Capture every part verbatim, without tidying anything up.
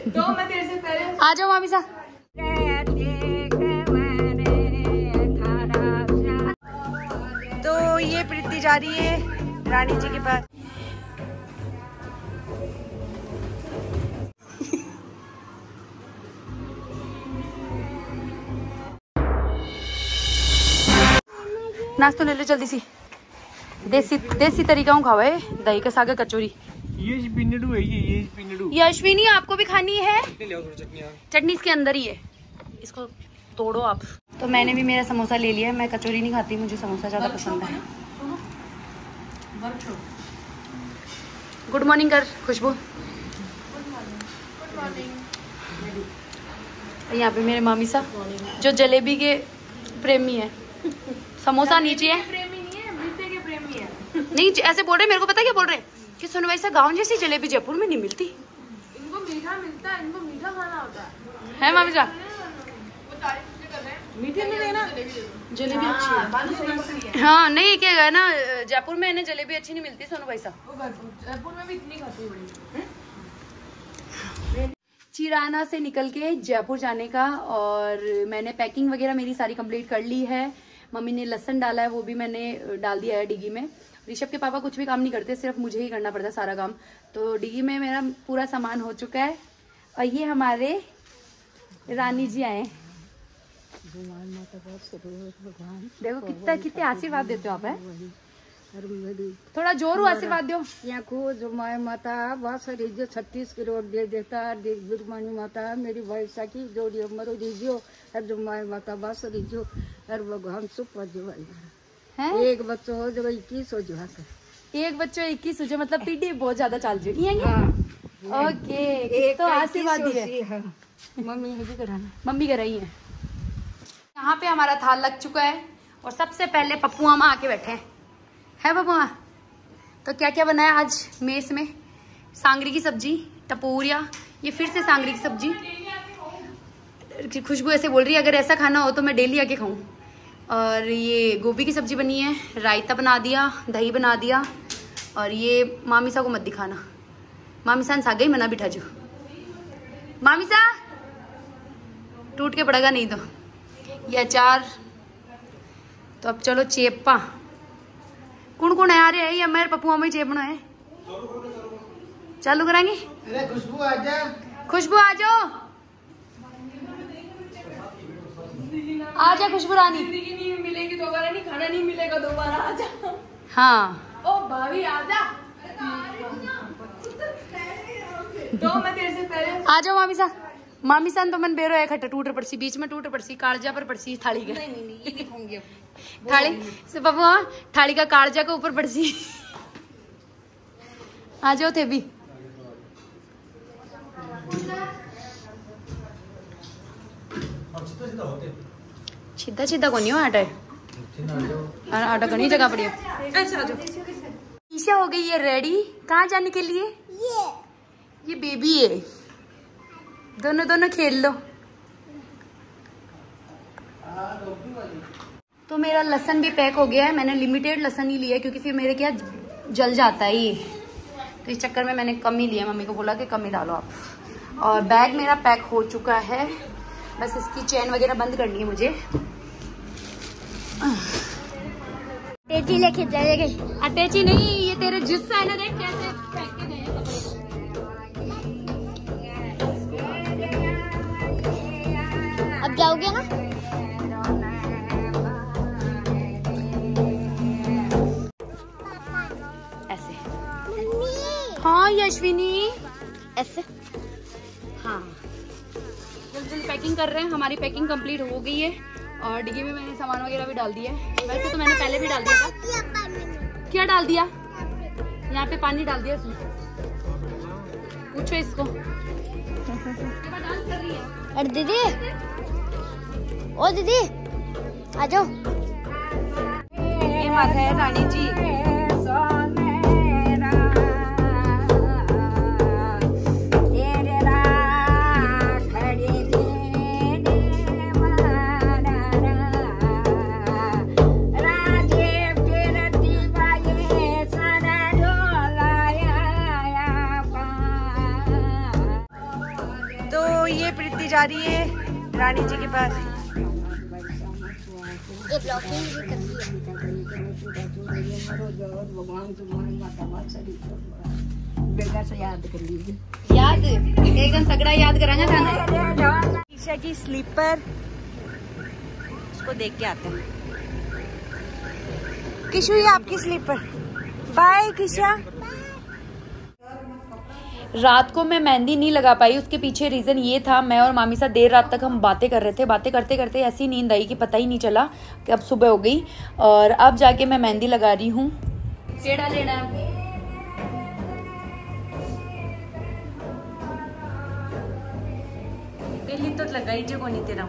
तो मैं तेरे से पहले आ जाओ मामी सा। तो ये प्रीति जा रही है रानी जी के पास। नाश्ता ले लो जल्दी सी। देसी देसी तरीका खाओ है, दही का साग कचौरी। ये पिन्नडू है, ये ये पिन्नडू। ये अश्विनी आपको भी खानी है? चटनी इसके अंदर ही है, इसको तोड़ो आप। तो मैंने भी मेरा समोसा ले लिया है। मैं कचौरी नहीं खाती, मुझे समोसा ज्यादा पसंद है। गुड मॉर्निंग कर खुशबू। यहाँ पे मेरे मामी सा जो जलेबी के प्रेमी है। समोसा नीचे है, प्रेमी नहीं है, मीठे के प्रेमी है। नहीं ऐसे बोल रहे, मेरे को पता क्या बोल रहे कि सुनो वैसा गाँव जैसी जलेबी जयपुर में नहीं मिलती। इनको मीठा मिलता है, इनको मीठा खाना होता है, है मामी सा? मीठे में लेना जलेबी अच्छी है। हाँ नहीं क्या है ना, जयपुर में ना जलेबी अच्छी नहीं मिलती सोनू भाई साहब। जयपुर में भी इतनी खाती बड़ी। चिराना से निकल के जयपुर जाने का, और मैंने पैकिंग वगैरह मेरी सारी कंप्लीट कर ली है। मम्मी ने लहसुन डाला है, वो भी मैंने डाल दिया है डिग्गी में। ऋषभ के पापा कुछ भी काम नहीं करते, सिर्फ मुझे ही करना पड़ता है सारा काम। तो डिग्गी में मेरा पूरा सामान हो चुका है। और ये हमारे रानी जी आए। देखो कितना कितने आशीर्वाद देते हो आप, है? थोड़ा जोर हो आशीर्वाद दो। यहाँ को जो माए माता बासरी जो छत्तीस करोड़ दे देता बिरमानी माता मेरी भैंसा की जोड़ियो मरो दीजियो हर जो माए माता बासरी जो हर भगवान सुपर जो है। एक बच्चों हो जो इक्कीस हो जो एक बच्चों इक्कीस हो जो मतलब पीढ़ी बहुत ज्यादा चल रही है। ओके तो आशीर्वाद दिए मम्मी भी कराना, मम्मी कर रही है। यहाँ पे हमारा थाल लग चुका है और सबसे पहले पप्पू मामा आके बैठे हैं। है पप्पू? तो क्या क्या बनाया आज मेस में? सांगरी की सब्जी, टपोरिया, ये फिर से सांगरी की सब्जी। खुशबू ऐसे बोल रही है अगर ऐसा खाना हो तो मैं डेली आके खाऊं। और ये गोभी की सब्जी बनी है, रायता बना दिया, दही बना दिया। और ये मामी सा को मत दिखाना, मामी सा सागा ही मना बिठा जो। मामी सा टूट के पड़ेगा नहीं तो। ये अचार। तो अब चलो चेपा। कौन कौन है आ रहे हैं? ये मेरे पप्पू में चेपना है। चालू कराएंगे। खुशबू आ जा, खुशबू आ जाओ, आ जा खुशबू रानी। जिंदगी नहीं मिलेगी दोबारा, नहीं खाना नहीं मिलेगा दोबारा, आजा। हाँ ओ भाभी आजा। तो मैं तेरे से पहले आ जाओ मामी सा। मामी सा तो मन बेरो है खट्टा टूट पड़सी, बीच में टूट पड़सी, कालजा पर पड़सी थाली के। नहीं नहीं ये दिखाऊंगी अब थाली से बाबू थाली का कालजा के ऊपर पड़सी। आ जाओ थे भी। सीधा सीधा को नहीं हो आटा है, आटा को नहीं जगह पड़ी। ईशा हो गई ये रेडी कहाँ जाने के लिए? ये ये बेबी है, दोनों दोनों खेल लो। तो मेरा लहसन भी पैक हो गया है। मैंने लिमिटेड लहसन ही लिया है क्योंकि फिर मेरे क्या जल जाता है ये, तो इस चक्कर में मैंने कम ही लिया। मम्मी को बोला कि कम ही डालो आप। और बैग मेरा पैक हो चुका है, बस इसकी चेन वगैरह बंद करनी है मुझे। तेजी लेके जाएगी। अटैची नहीं, ये तेरे जिस्सा है ना, देख कैसे फेंक के गए कपड़े। अब जाओगे ना? ऐसे। हाँ यशविनी ऐसे। हाँ जल्दी जल्दी पैकिंग कर रहे हैं। हमारी पैकिंग कंप्लीट हो गई है और डिग्गी में मैंने सामान वगैरह भी डाल दिया है। वैसे तो मैंने पहले भी डाल दिया था। क्या डाल दिया? यहाँ पे पानी डाल दिया इसमें। पूछो इसको। अरे दीदी, ओ दीदी आ जाओ। ये माता है रानी जी। जा रही है रानी जी के पास। ये ब्लॉकिंग भी करती है। बेटा से याद कर लीजिए। याद एकदम तगड़ा याद करांगा था। ईशा की स्लीपर, उसको देख के आते हैं। किशु ये आपकी स्लीपर। बाय किशा। रात को मैं मेहंदी नहीं लगा पाई, उसके पीछे रीज़न ये था, मैं और मामी साथ देर रात तक हम बातें कर रहे थे। बातें करते करते ऐसी नींद आई कि पता ही नहीं चला कि अब सुबह हो गई। और अब जाके मैं मेहंदी लगा रही हूँ। केड़ा लेना है? पहली तो लगाई जो कोनी तेरा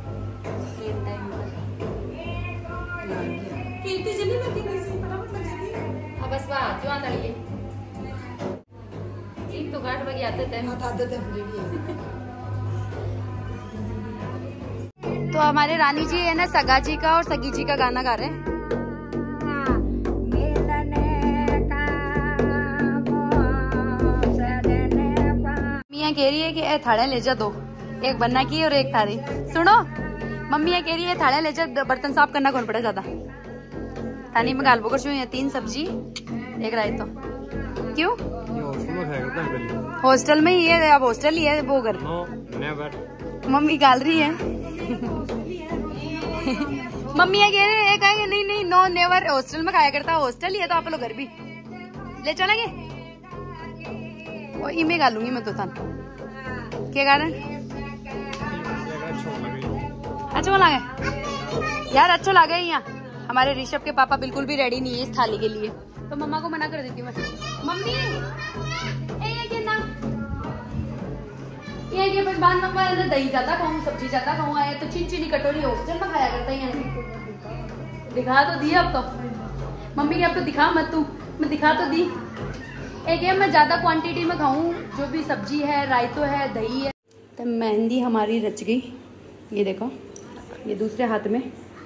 बस बात जो आता है तो गाठ बगी आते थे। तो हमारे रानी जी है ना सगा जी का और सगी जी का गाना गा रहे हैं। मियाँ कह रही है कि ए थाड़े ले जा दो, एक बनना की और एक थारी। सुनो मम्मी ये कह रही है थाड़े ले जा, बर्तन साफ करना कौन पड़े ज्यादा। थानी में गाल बोकर छू तीन सब्जी एक रायता। क्यों हॉस्टल में ही है, अब हॉस्टल ही है बोगर। मम्मी गाल रही है। मम्मी ये कह रहे हैं कहेंगे नहीं नहीं नो नेवर, हॉस्टल में खाया करता, हॉस्टल ही है तो आप लोग घर भी ले चलेंगे। और इमे गालूंगी मैं तो थान क्या कारण अच्छा लगे यार, अच्छा लगे यहाँ। हमारे ऋषभ के पापा बिल्कुल भी रेडी नहीं है इस थाली के लिए, तो मम्मा को मना कर देती हूँ मैं। मम्मी ये क्या ना ये के बस बांध नंबर अंदर दही ज्यादा खाऊं, सब्जी ज्यादा खाऊं, आया तो चिन चिनी कटोरी हॉस्टल में खाया करता है। दिखा तो दिया अब तो मम्मी के, अब तो दिखा मत तू, मैं दिखा तो दी। एक है मैं ज्यादा क्वांटिटी में खाऊं, जो भी सब्जी है, रायतो है, दही है। तो मेहंदी हमारी रच गई, ये देखो ये दूसरे हाथ में।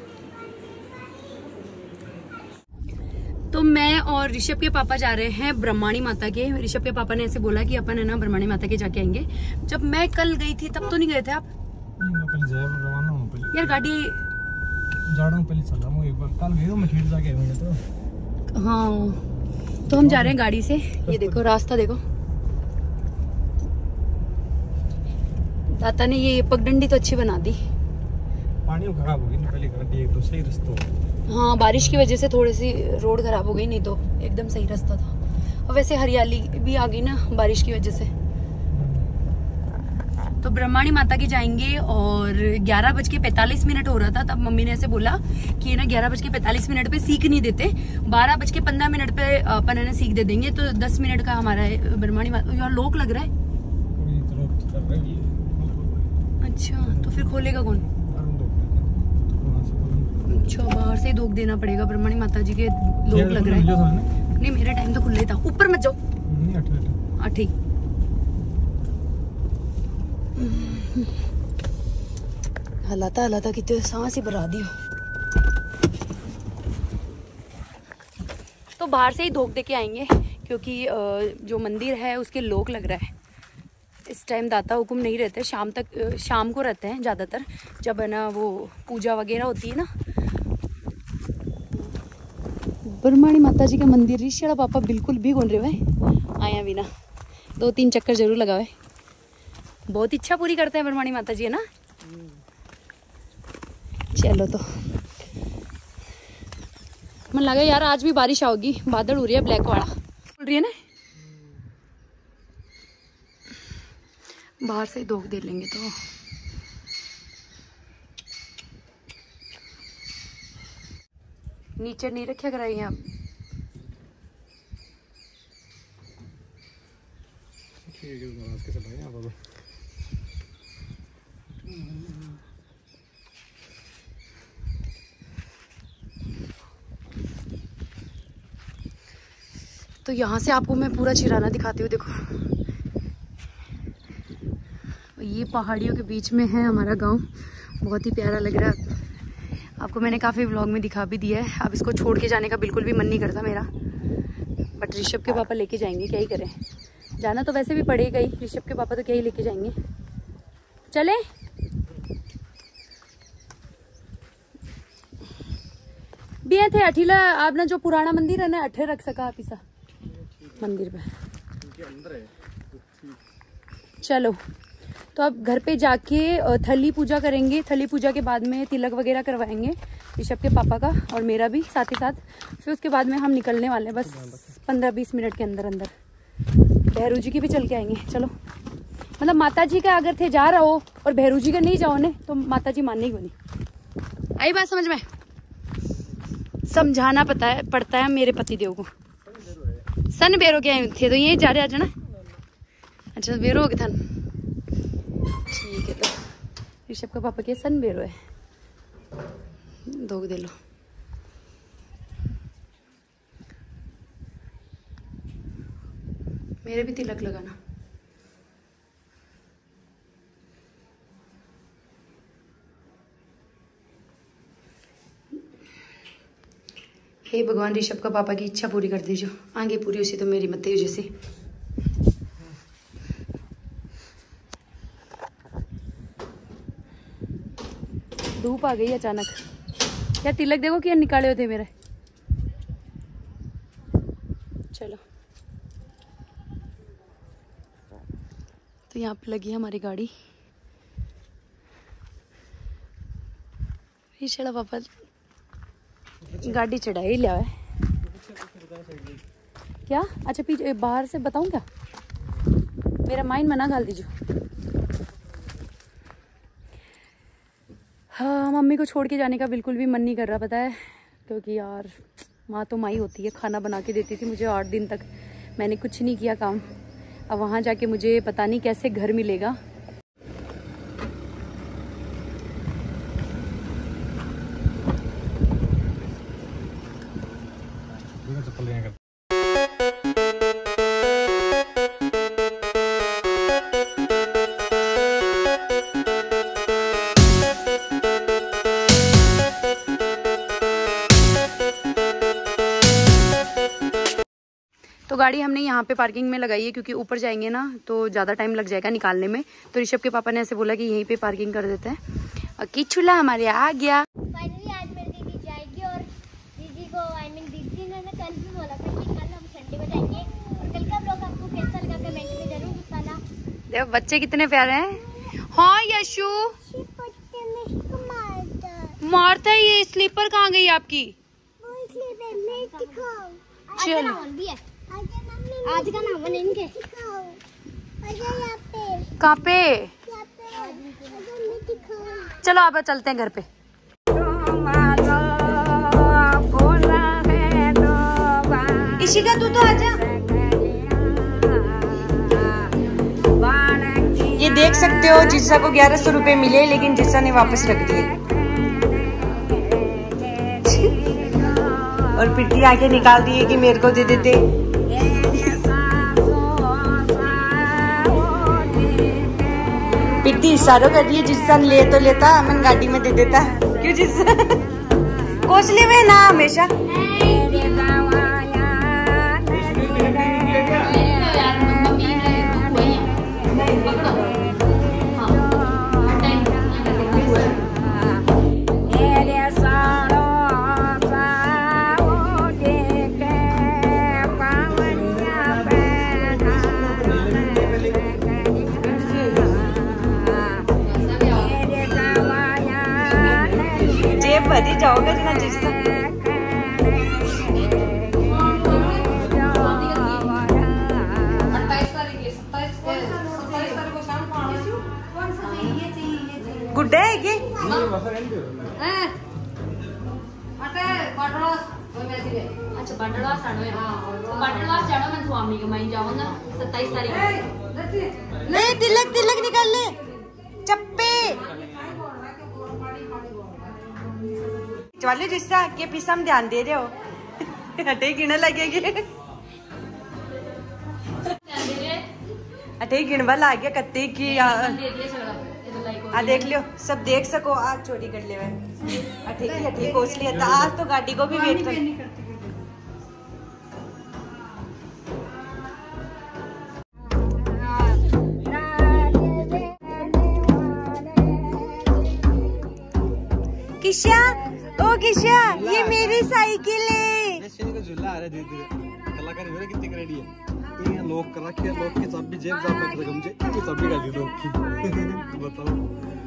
तो मैं और ऋषभ के पापा जा रहे हैं ब्रह्माणी माता के। ऋषभ के पापा ने ऐसे बोला कि अपन है ना ब्रह्माणी माता के जाके आएंगे। जब मैं कल गई थी तब तो नहीं गए थे आप? यार गाड़ी तो हाँ, तो हम जा रहे हैं गाड़ी से। ये देखो रास्ता देखो, दाता ने ये पगडंडी तो अच्छी बना दी। पानी खराब हो गई ना पहले गाड़ी, एक तो सही रास्ता। हाँ बारिश की वजह से थोड़ी सी रोड खराब हो गई, नहीं तो एकदम सही रास्ता था। और वैसे हरियाली भी आ गई ना बारिश की वजह से। तो ब्रह्माणी माता की जाएंगे और ग्यारह बज के पैंतालीस मिनट हो रहा था, तब मम्मी ने ऐसे बोला कि ना ग्यारह बज के पैंतालीस मिनट पे सीख नहीं देते, बारह बज के पंद्रह मिनट पे अपन है ना सीख दे देंगे। तो दस मिनट का हमारा ब्रह्माणी माता। यार लोक लग रहा है। अच्छा तो फिर खोलेगा कौन? अच्छा बाहर से ही धोख देना पड़ेगा। ब्रह्माणी माता जी के लोग लग रहे हैं। नहीं मेरा टाइम तो खुला ही था। ऊपर मत जाओ, आठ हलाता हलाता कितने सांस ही भरा दियो। तो बाहर से ही धोख दे के आएंगे, क्योंकि जो मंदिर है उसके लोग लग रहा है। इस टाइम दाता हुकुम नहीं रहते, शाम तक शाम को रहते हैं ज़्यादातर, जब है ना वो पूजा वगैरह होती है ना। ब्रह्माणी माता जी का मंदिर ऋषि पापा बिल्कुल भी घूम रहे हुए आया बिना, दो तीन चक्कर जरूर लगावे। बहुत इच्छा पूरी करते हैं ब्रह्माणी माता जी है ना। चलो तो मन लगा यार आज भी बारिश आओगी, बादल हो रही है ब्लैक वाला बोल रही है ना। बाहर से धोख दे लेंगे तो नीचे नहीं रखा कराइए आप। तो यहाँ से आपको मैं पूरा चिराना दिखाती हूँ। देखो ये पहाड़ियों के बीच में है हमारा गांव, बहुत ही प्यारा लग रहा है। आपको मैंने काफ़ी व्लॉग में दिखा भी दिया है। अब इसको छोड़ के जाने का बिल्कुल भी मन नहीं करता मेरा, बट ऋषभ के पापा लेके जाएंगे, क्या ही करें। जाना तो वैसे भी पड़ेगा ही, ऋषभ के पापा तो क्या ही लेके जाएंगे। चले? भी थे अठीला आपने जो पुराना मंदिर है ना अठे रख सका आप इसा मंदिर पे। चलो तो अब घर पे जाके थली पूजा करेंगे। थली पूजा के बाद में तिलक वगैरह करवाएंगे ऋषभ के पापा का और मेरा भी साथ ही साथ। फिर उसके बाद में हम निकलने वाले हैं बस पंद्रह बीस मिनट के अंदर अंदर। भैरू जी की भी चल के आएंगे। चलो मतलब माता जी का अगर थे जा रहा हो और भैरू जी का नहीं जाओ ने तो माता जी मानने की बनी। आई बात समझ में? समझाना पता है पड़ता है मेरे पति देव को। सन बेरो के आए थे तो यही जा रहे आज ना। अच्छा बेरो हो गए थन। ठीक है तो ऋषभ का पापा के सन बेरो है। दो दे लो। मेरे भी तिलक लगाना। हे भगवान ऋषभ का पापा की इच्छा पूरी कर दीजिए। आगे पूरी उसी तो मेरी मत जैसे। धूप आ गई अचानक। क्या तिलक देखो क्या निकाले होते मेरे। चलो तो यहाँ पे लगी है हमारी गाड़ी। ऋषभ पापा गाड़ी चढ़ा ही लिया है क्या? अच्छा पीछे बाहर से बताऊं क्या? मेरा माइंड मना घाल दीजिए। हाँ मम्मी को छोड़ के जाने का बिल्कुल भी मन नहीं कर रहा पता है, क्योंकि यार माँ तो माई होती है। खाना बना के देती थी मुझे आठ दिन तक। मैंने कुछ नहीं किया काम। अब वहाँ जाके मुझे पता नहीं कैसे घर मिलेगा। तो गाड़ी हमने यहाँ पे पार्किंग में लगाई है क्योंकि ऊपर जाएंगे ना तो ज़्यादा टाइम लग जाएगा निकालने में। तो ऋषभ के पापा ने ऐसे बोला कि यहीं पे पार्किंग कर देते हैं। और किचुला हमारे आ गया। फाइनली आज मेरी दीदी जाएगी और दीदी को आई मीन दीदी ने कल भी बोला था कि कल हम संडे को जाएंगे। और कल का ब्लॉग आपको कैसा लगा कमेंट में जरूर बताना। देखो बच्चे कितने प्यारे हैं। हाँ यशु मारता है ये। स्लीपर कहाँ गई आपकी? चलो आज का नाम है इनके। कहाँ पे? चलो अब चलते हैं घर पे। इशिका तू तो आजा। ये देख सकते हो जिस्सा को ग्यारह सौ रुपए मिले लेकिन जिस्सा ने वापस रख दिए। और पिट्टी आके निकाल दी है कि मेरे को दे देते। पिट्टी इशारों कर रही है जिस्सा ले तो लेता मन गाड़ी में दे देता। क्यों जिस्सा कोसले में ना हमेशा। भरी जाओगे ना जिससे। गुड्डे है क्या? अच्छा बंडलवास जानो है। बंडलवास जानो मैं स्वामी के माइन जाऊंगा सत्ताईस तारीख। ले तिलक तिलक निकाल ले चप्पे वाले जिससे के पीछे हम ध्यान दे रहे हो। हटे गिने लगेगी। हटे गिनवा ला गया कत्ते की आ देख लियो सब देख सको। आज चोरी कर ले अठे की हटे कोस लिया। आज तो गाड़ी को भी वेट कर। किशा, ओ किशा, ये मेरी साइकिल है। झूला आ रहा है धीरे धीरे। कलाकारी हो रही कितनी करेडी है। ये लॉक कर रखी है, लॉक की चाबी जेब जाब में रख मुझे। ये चाबी का दे लॉक की। बताओ।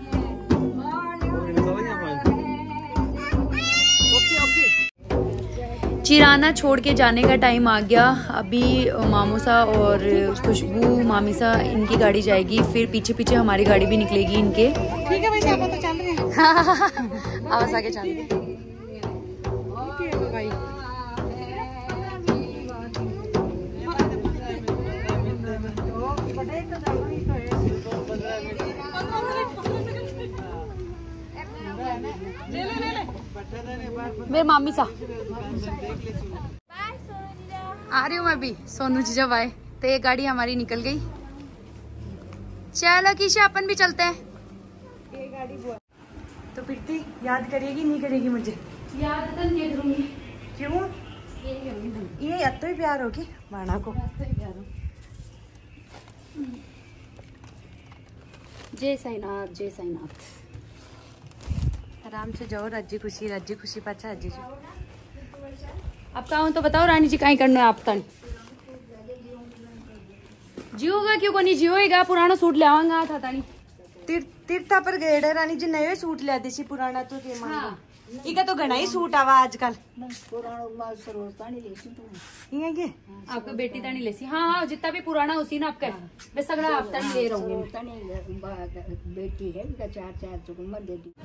Okay okay. चिराना छोड़ के जाने का टाइम आ गया। अभी मामूसा और खुशबू मामीसा इनकी गाड़ी जाएगी, फिर पीछे पीछे हमारी गाड़ी भी निकलेगी इनके। ठीक है भाई, आप तो चल रहे हैं। आवाज आके चल रहे हैं। मेरे मामी सा आ रही हूँ मैं भी। सोनू जी जब आए तो ये गाड़ी हमारी निकल गई। चलो किशा अपन भी चलते हैं। तो प्रीति याद करेगी नहीं करेगी मुझे? याद तो नहीं करूंगी। क्यों? ये अब तो ही प्यार होगी माना को। जय साईनाथ, जय साईनाथ। आराम से जाओ, राज्य खुशी राज्य खुशी पाचा राज्य जी। अब कहाँ तो बताओ रानी जी, कहीं करना है आप तन जियोगा क्यों को नहीं जियोगा। पुराना सूट ले आवांगा था तानी। तीर तीर्था पर गए डे रानी जी, नए सूट लिया देसी पुराना तो के मांगो। इका तो घना ही सूट आवा आजकल। ये ये आपका बेटी तानी लेसी। हाँ हाँ, जितना भी पुराना उसी ना आपका मैं सगड़ा आप तानी ले रहा हूँ। बेटी है चार चार चुकम्मा दे दी।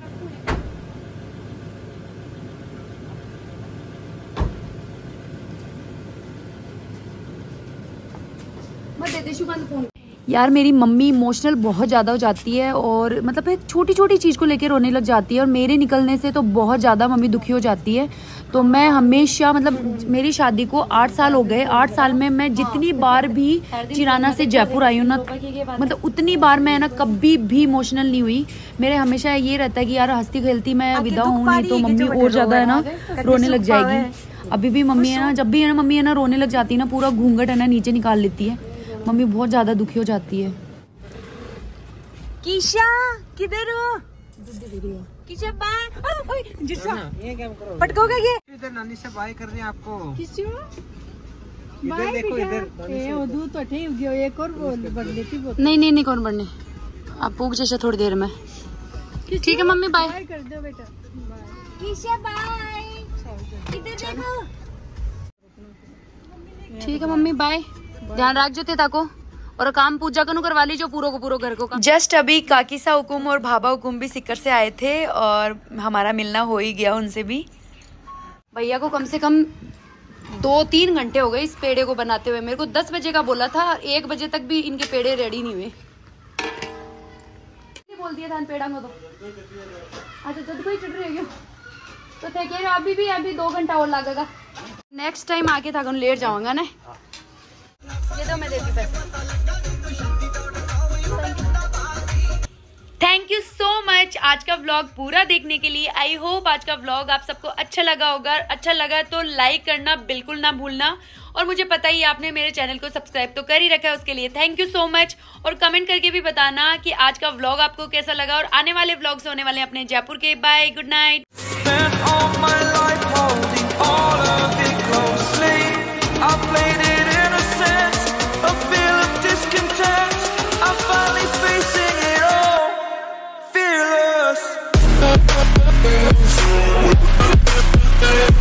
यार मेरी मम्मी इमोशनल बहुत ज़्यादा हो जाती है और मतलब एक छोटी छोटी चीज़ को लेकर रोने लग जाती है, और मेरे निकलने से तो बहुत ज़्यादा मम्मी दुखी हो जाती है। तो मैं हमेशा मतलब मेरी शादी को आठ साल हो गए, आठ साल में मैं जितनी बार भी चिराना से जयपुर आई हूँ ना, मतलब उतनी बार मैं ना कभी भी इमोशनल नहीं हुई। मेरे हमेशा ये रहता है कि यार हंसती खेलती मैं विदा हूँ, नहीं तो मम्मी और ज़्यादा है ना रोने लग जाएगी। अभी भी मम्मी है ना, जब भी है ना मम्मी है ना रोने लग जाती है ना, पूरा घूंघट है ना नीचे निकाल लेती है। मम्मी बहुत ज्यादा दुखी हो जाती है। किशा किधर हो? किशा बाय जिसका ये क्या करो? पटकोगे ये? इधर नानी से बाय कर रहे हैं आपको। किसो? इधर देखो इधर। ए ओ दूध तो ठीक गयो, एक और बोल बढ़ लेती बोल। नहीं नहीं नहीं कौन बढ़ने, आप पूछ जैसे थोड़ी देर में। ठीक है मम्मी बाय। बाय कर दो बेटा। किशा बाय। इधर देखो। ठीक है मम्मी बाय, ध्यान रख जो ते ताको, और काम पूजा कनु करवा ली जो पूरो को पूरो घर को। जस्ट अभी काकी सा हुकुम और भाभा हुकुम भी सिक्कर से आए थे और हमारा मिलना हो ही गया उनसे भी। भैया को कम से कम दो तीन घंटे हो गए इस पेड़े को बनाते हुए। मेरे को दस बजे का बोला था, एक बजे तक भी इनके पेड़े रेडी नहीं हुए। बोल दिया था पेड़ा को तो अच्छा जब कोई चढ़ रही तो थे कि अभी भी अभी दो घंटा और लगेगा। नेक्स्ट टाइम आके था लेट जाऊंगा ना। ये तो मैं देती पैसे। थैंक यू सो मच आज का व्लॉग पूरा देखने के लिए। आई होप आज का व्लॉग आप सबको अच्छा लगा होगा। अच्छा लगा तो लाइक करना बिल्कुल ना भूलना, और मुझे पता ही आपने मेरे चैनल को सब्सक्राइब तो कर ही रखा है, उसके लिए थैंक यू सो मच। और कमेंट करके भी बताना कि आज का व्लॉग आपको कैसा लगा, और आने वाले व्लॉग्स होने वाले अपने जयपुर के। Bye, good night. Fearless.